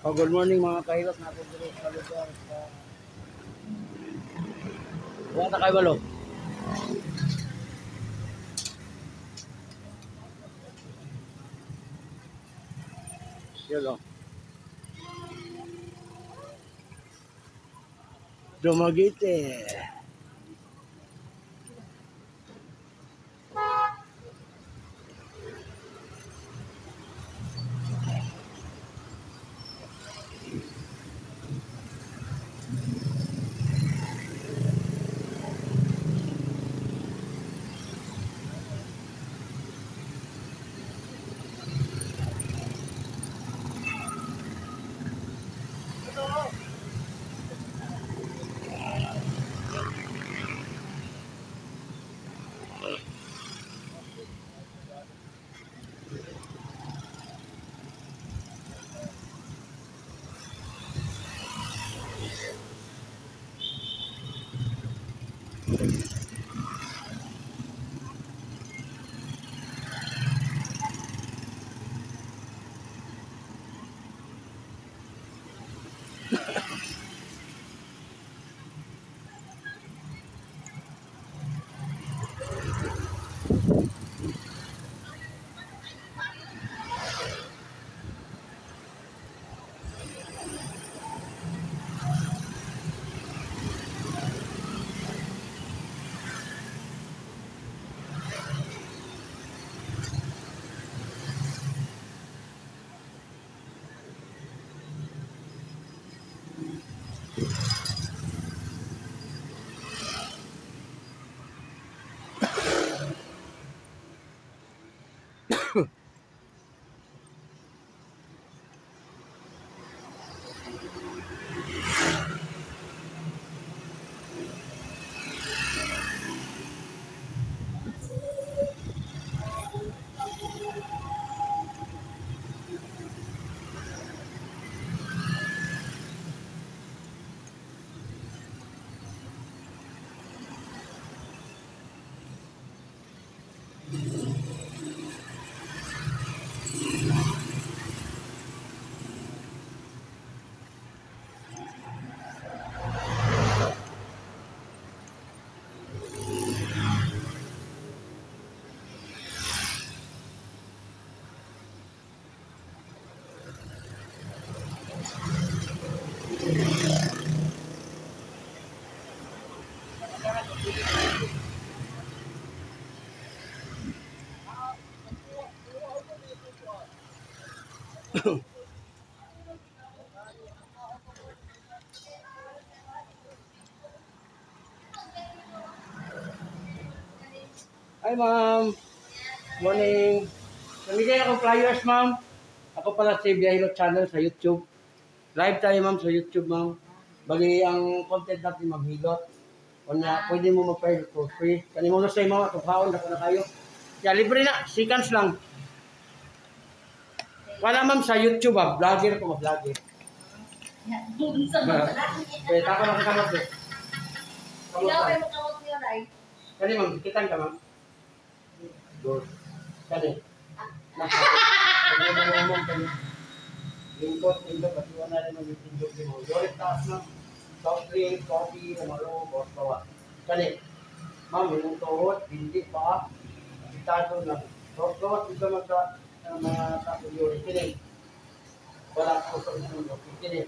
Oh, good morning mga kahilot natin dito sa lugar sa Wala kay Balo. Yun o. Dumaguete. Hi ma'am. Morning. Namigay ako flyers ma'am. Ako pala si Biyahilo Channel sa YouTube. Live tayo ma'am sa YouTube ma'am. Bali ang content natin maghilot. O na pwede mo mag-file for free. Kani mo na sa mga tukaon na kayo. Yeah, libre na. Seconds lang. Wala ma'am sa YouTube ah. Vlogger ko mag-vlogger. Kaya tako lang kamot eh. Ikaw ay magkamot niyo, right? Kani ma'am, kitan ka ma'am. Good. Kani. Lingkod, pati wala rin mag-pindot din mo. Yorit taas na. Soft drink, coffee, namalo, bawa. Kani. Ma'am, yung tuhod, hindi pa. Itado na. Soft gawat, ito magka mga tapo yorit. Kini. Wala ko sa isang yorit. Kini.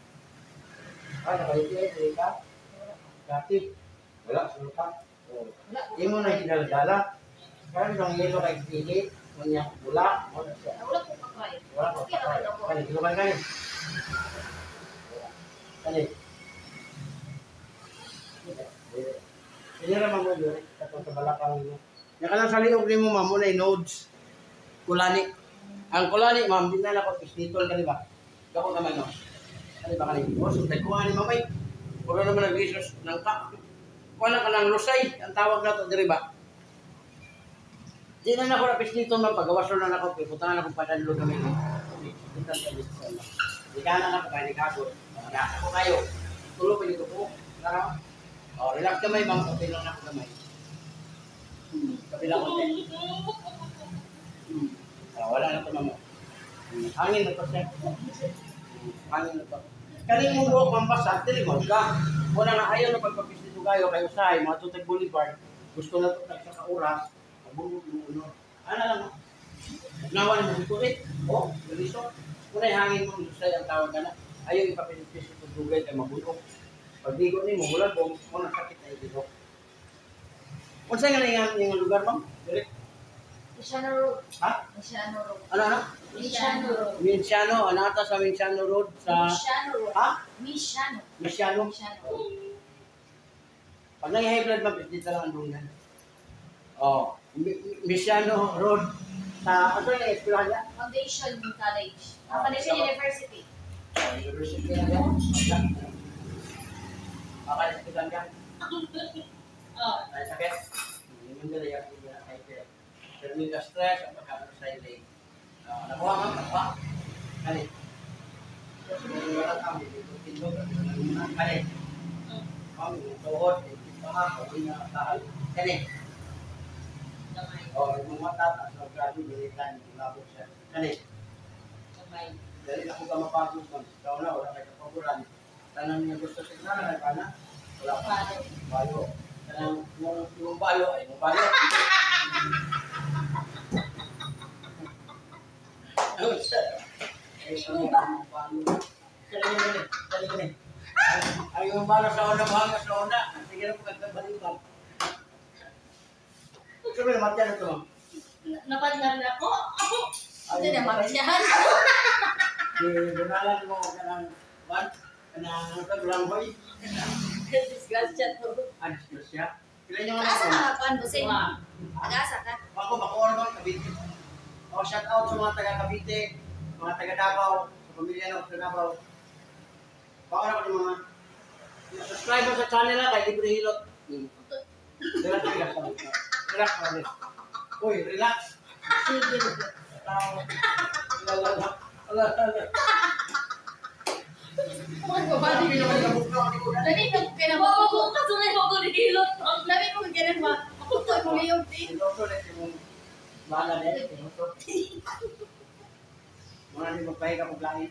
Nakaiti ka? Kapit. Wala, sulka. Hindi mo na hinaldala. Kaya yung yelo kay Pili, kanya bula. Wala po kakay. Wala ko. Kani, ilukan kayo. Kani. Hindi naman mo yun. Katong sa balakang mo. Yan ka lang sa liog mo, ma'am, muna yung nodes. Kulani. Ang kulani, ma'am, di na lang ako pisnitol ka, di ba? Gako naman, no? Ano ba kanina? O, sunday ko nga ni mamay. Wala naman nag-research ng ka. Wala ka lang lusay. Ang tawag na ito, di ba? Di na ako napis dito, mapagawas na ako. Puta na akong padanlo kami. Di ka na ako, kaya nikagot. Pagkakasa ko kayo. Tulo pa dito po. O, relax kamay, ma'am. Kapilang na ako kamay. Kapilang ko, wala na ito, ma'am. Hangin na ito, sir. Kanin na to. Kanin mo buhok mampasag, tilimod ka. Wala na ayaw na pagpapisito kayo kayo sa mga tutag Boulevard. Gusto na ito sa kauras. Mabulog yung uno. Ano lang mo? Nawan mo ito eh. O, galiso. Kuna'y hangin mo sa ang tawag ka na. Ayaw ipapinisip ito dugay kay mabulog. Pag digo ni mo, wala po. Kung nasakit na ito. Kung saan nga na yung lugar mo? Direct. Minciano Road. Ha? Minciano Road. Ano? Minciano Road. Minciano. Ano ata sa Minciano Road? Sa... Minciano Road. Ha? Minciano. Minciano. Minciano Road. Pag nag-high blood ba, dito lang ang dungan. Oh, Minciano Road. Sa, ano yung eskwelahan niya? Foundation College. Foundation University. University na yan. Baka eskwelahan niya. Oh. Ay, sakit. Hindi mo nila yung termin ka stress at pagkakaroon sa ilay. Nakuha ka pa. Kali. Kung wala kami, dito tindog. Kali. Kami, tuhod. Kami na tahal. Kali. O, yung mga tatas, magkado, bilitan, labog siya. Kali. Dali ako ka mapagod mo. Ikaw na, wala kayo kapaguran. Tanang niya gusto signal, ay pa na? Wala pa. Balo. Tanang yung balo, ay yung balo. Ay, yung bala sa una, mahanga sa una. Sige na po kagkabalikan. Sabi na, matyan ito. Napandan ako. Hindi na magsiyahan. Bunalan mo ka ng what? Kanang kaglamboy. Disgrasya to. Disgrasya. Kailan yung Asa ano? ka, Juan Busing? Nag-asa ka? Ako, Bacoor mo, Cavite. O, shout out sa mga taga Cavite, mga taga Davao, sa pamilya ng taga Davao. Bacoor ako ng mga subscribe mo sa channel na kay Libre Hilot. Relax, relax. Relax, relax. Uy, relax. Sige. Labi ko kinabako ko kasunay mo ko hilot. Labi ko kinabako ba? Ako to ko liyog din. Bahala din. Muna din magpahinga pag langit.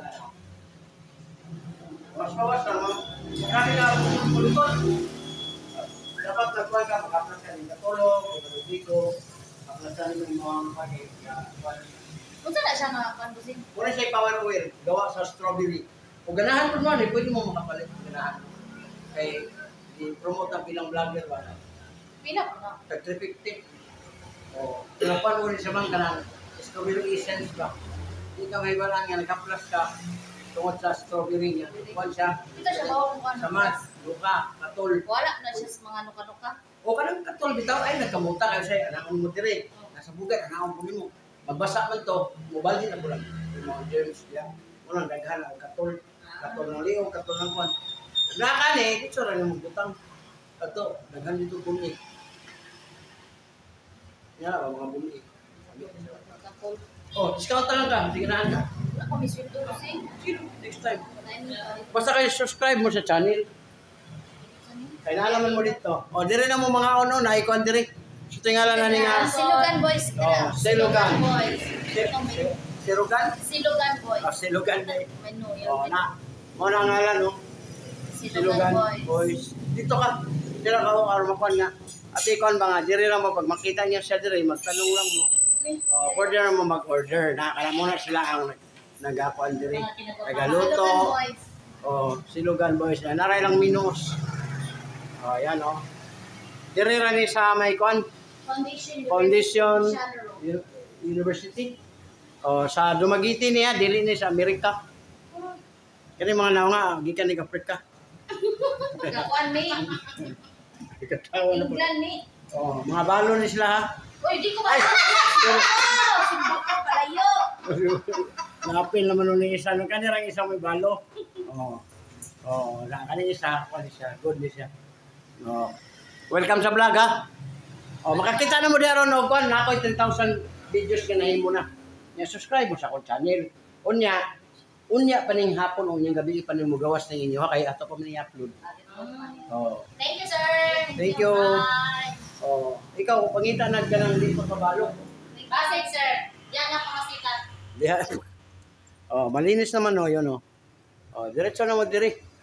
Mas bawas lang mo. Marami na akong pulutol. Dapat nagkuhan ka, mag-upload ka rin katulog, dito, upload ka rin yung mga pagkain. Unsa na siya nga Juan Busing? Muna siya power oil, gawa sa strawberry. Kung ganahan mo naman, pwede mo makapalit kung ganahan. Kaya, i-promote ang bilang vlogger ba na? Pila ko na. Tag 350. O, pinapan mo rin sa mga kanang strawberry essence ba? Hindi ka may barang yan, nagka-plus ka tungkol sa strawberry niya. Kuhan siya. Ito siya bawang kung ano. Sa mas, luka, katol. Wala na siya sa mga nuka-nuka. O kanang katol, bitaw ay nagkamuta kayo sa'yo. Anakon mo dire. Nasa bugat, anakon po mo. Magbasa man to, mobile din na po lang. Yung mga germs niya. Unang daghan ang katol. Katol ng liog, katol ng kwan. Nakakani, ito rin yung butang. Ito, daghan dito bumi. Yan ba, mga bumi. Kakol. Oh, discount lang ka, hindi ganahan ka. Wala ko may sweldo Busing. Sino? Next time. Wala Basta kayo subscribe mo sa channel. Kaya naalaman mo dito. O, dire na mo mga ono, naikuan dire. So, tingala na ni nga. Silugan Boys. Oh, Silugan. Boys. Sirugan? Silugan Boys. Silugan na Menu Oh, yun. na. Mo na ngalan, no? Silugan Boys. Dito ka. Dito ka ako, arumakuan nga. At ikaw ba nga, dire lang mo, pag makita niya siya dire, magtanong lang mo. Order mo mag-order. Nakakala mo na sila ang nag-akuan dire. Tagaluto. Oh, Silugan Boys. Naray lang minus. Oh, yan, oh. Dire rin sa may kuan. Foundation University. Oh, sa Dumaguete niya, dili ni sa Amerika. Kani mga naw nga, gikan ni Afrika. Kakuan ni. Ikatawa na po. England ni. Oh, mga balo ni sila ha. Uy, di ko ba? Simbok ka palayo. Napil naman nun ni isa. Nung kanirang isa may balo. Oh. Oh, kanina isa. Kuan siya. Good ni siya. Oh. Welcome sa vlog ha. Oh, makakita na mo diyan ron og kuan na ako 10,000 videos ganahin mo na. Ya subscribe mo sa akong channel. Unya pa ning hapon o ning gabi pa ning mugawas ning inyo ha kay ato pa man i-upload. Oh. Thank you, sir. Thank you. Bye. Oh, ikaw pangita na ka nang dito kabalo. Basig, sir. Yan ako masikat. Diha. Oh, malinis naman oh, yun oh. Oh, diretso na mo diri.